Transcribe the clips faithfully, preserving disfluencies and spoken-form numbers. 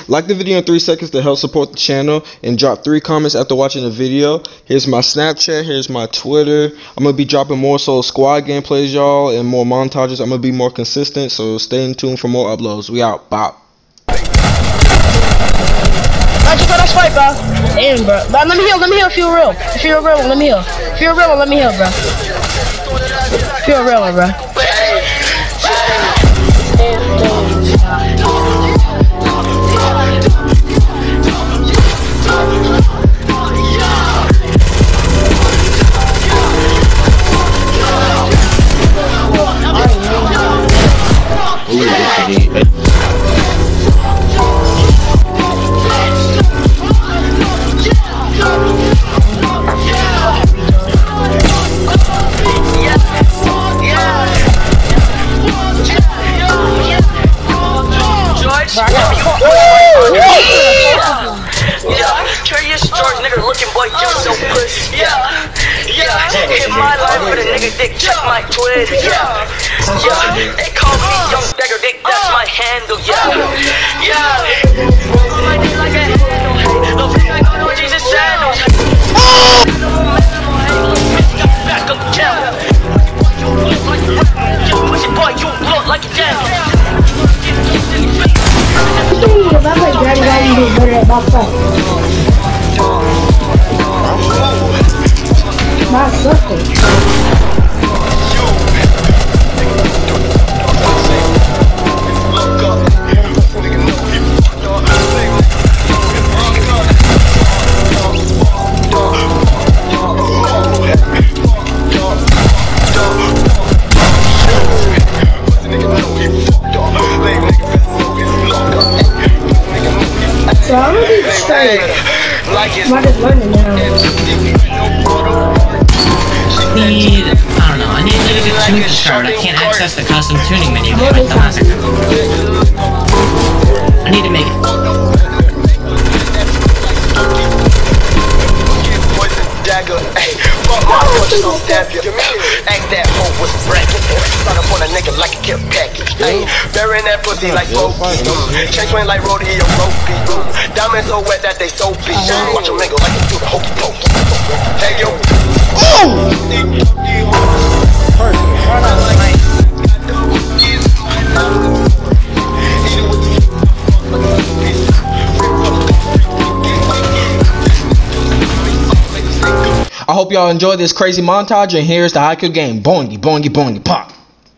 Like the video in three seconds to help support the channel, and drop three comments after watching the video. Here's my Snapchat, here's my Twitter. I'm going to be dropping more so squad gameplays, y'all, and more montages. I'm going to be more consistent, so stay tuned for more uploads. We out. Bop. Alright, just let's fight, bro. Damn, bro. But let me heal, let me heal, feel real. Feel real, let me heal. Feel real, let me heal, bro. Feel real, bro. Hit my life with a nigga dick, check my Twitter, yeah, yeah, they call me Young Dagger Dick, that's my handle, yeah, yeah, my dick like a handle, no bitch like oh no Jesus sandals, back up down, you look like a just pussy boy, you look like a down. My sister. So I'm gonna be straight. I'm just learning now. Need, I don't know, I need to get a tune card. I can't access the custom tuning menu with my dumbass account. I need to make it. Act that hoe was bracket. Start up on a nigga like a kill package. Burying that pussy like Roby. Chain swing like rodeo ropey. Diamonds so wet that they soapy. Watch them nigga like a do the hokey pokey. Hey yo. I hope y'all enjoyed this crazy montage, and here's the Haikyuu game. Boingy, boingy, boingy, pop.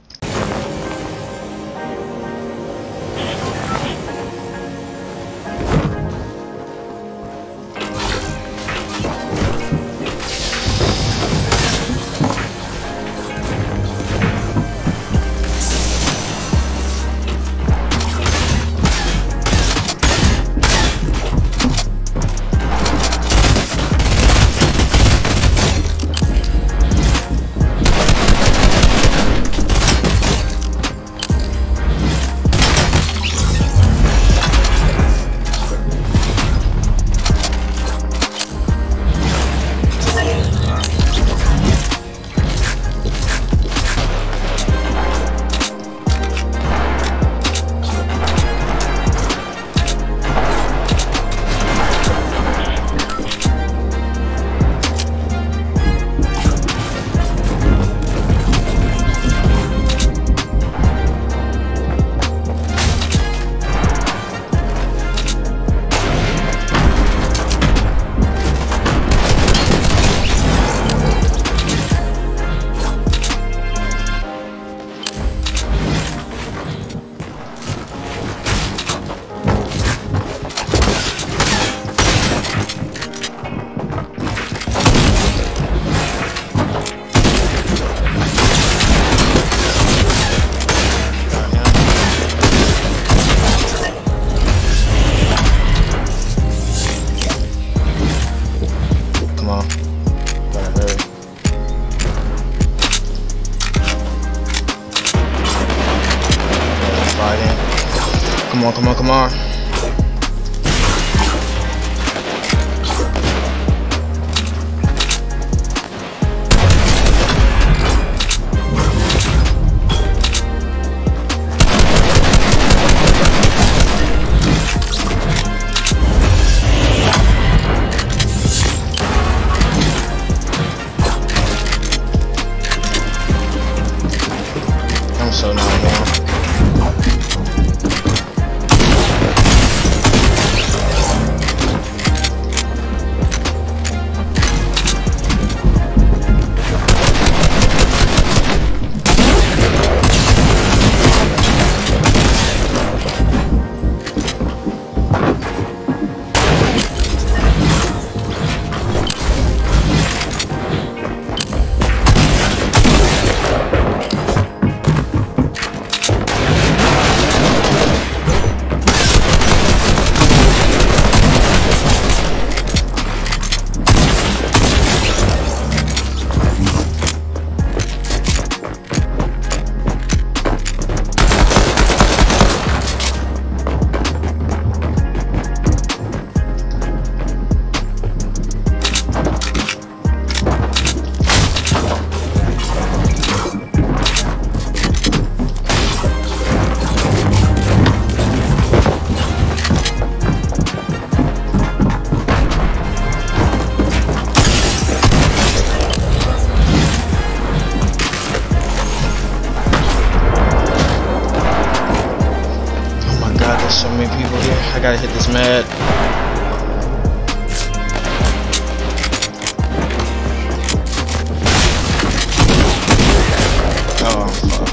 Come on, come on, come on. There's so many people here. I gotta hit this med. Oh, fuck.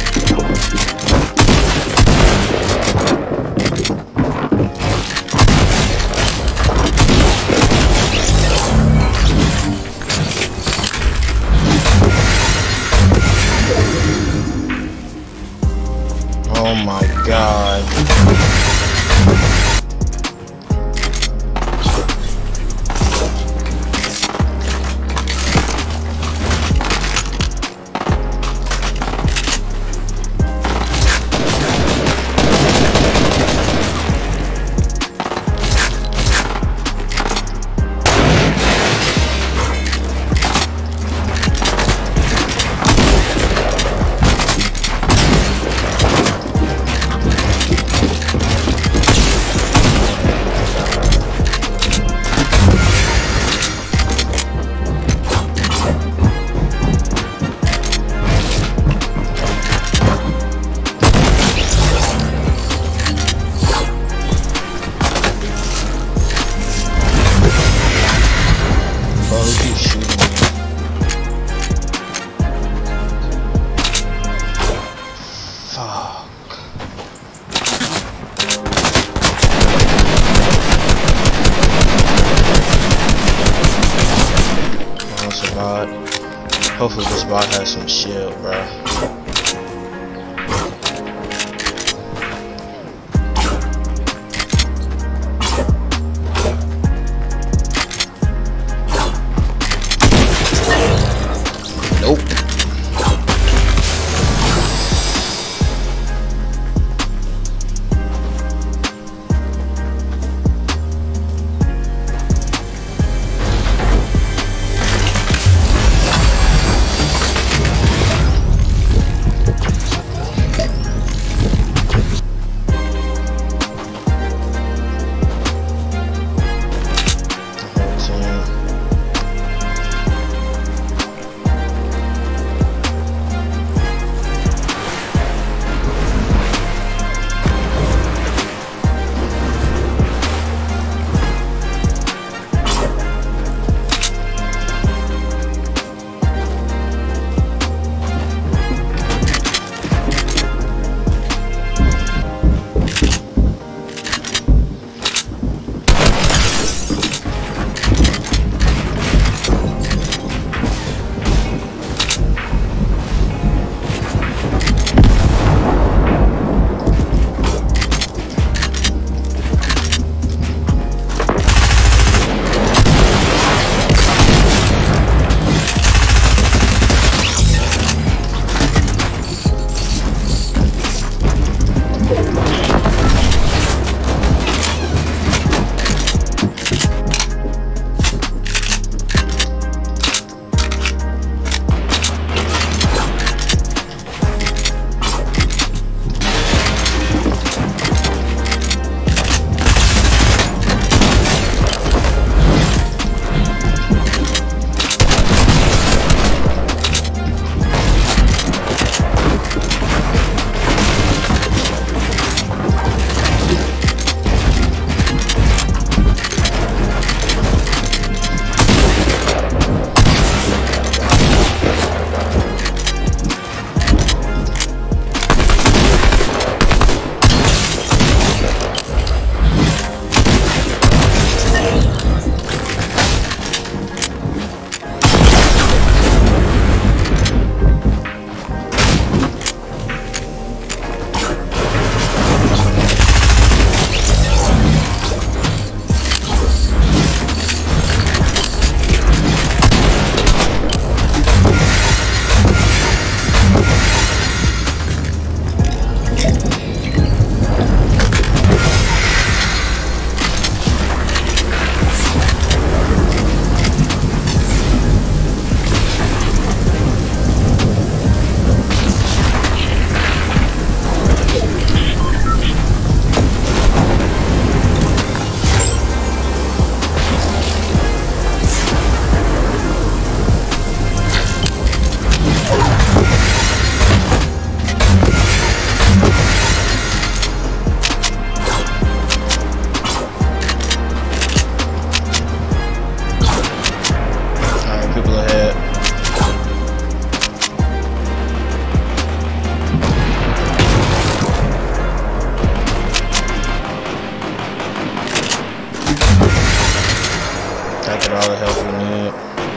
Oh my god. Bot. Hopefully this bot has some shield, bruh. Nope. I get all the help we need.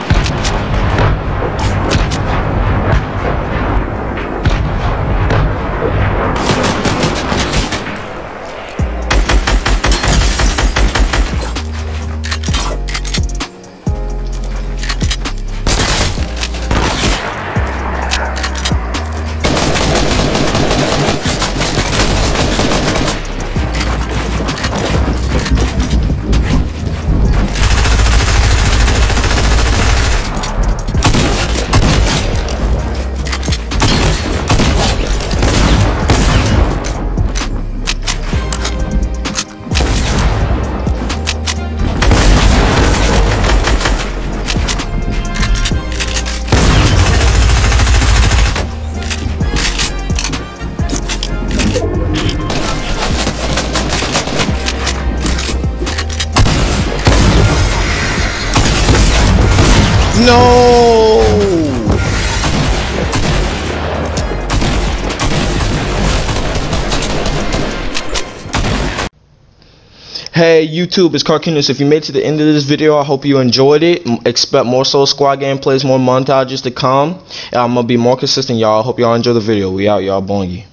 No! Hey YouTube, it's Carcoonist. If you made it to the end of this video, I hope you enjoyed it. Expect more Soul Squad gameplays, more montages to come. And I'm gonna be more consistent, y'all. I hope y'all enjoy the video. We out, y'all. Bongi.